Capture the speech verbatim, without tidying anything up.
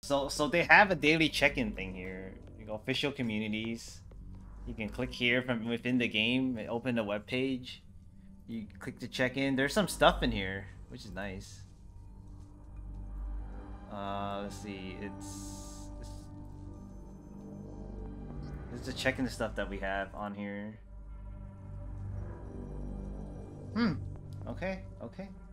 So so they have a daily check-in thing here. You go official communities. You can click here from within the game and open a web page. You click to check in. There's some stuff in here, which is nice. Uh, let's see. It's, it's let's just check in the stuff that we have on here. Hmm. Okay. Okay.